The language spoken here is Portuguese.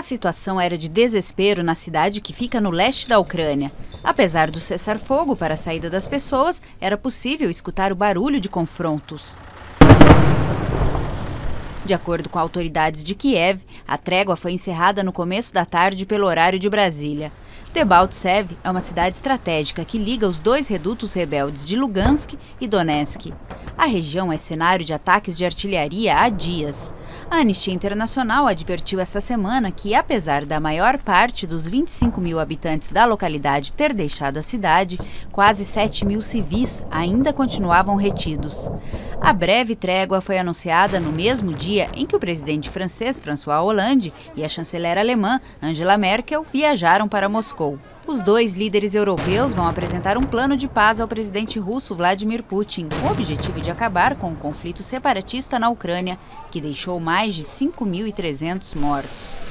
A situação era de desespero na cidade que fica no leste da Ucrânia. Apesar do cessar-fogo para a saída das pessoas, era possível escutar o barulho de confrontos. De acordo com autoridades de Kiev, a trégua foi encerrada no começo da tarde pelo horário de Brasília. Debaltsev é uma cidade estratégica que liga os dois redutos rebeldes de Lugansk e Donetsk. A região é cenário de ataques de artilharia há dias. A Anistia Internacional advertiu esta semana que, apesar da maior parte dos 25 mil habitantes da localidade ter deixado a cidade, quase 7 mil civis ainda continuavam retidos. A breve trégua foi anunciada no mesmo dia em que o presidente francês François Hollande e a chanceler alemã Angela Merkel viajaram para Moscou. Os dois líderes europeus vão apresentar um plano de paz ao presidente russo Vladimir Putin, com o objetivo de acabar com o conflito separatista na Ucrânia, que deixou mais de 5.300 mortos.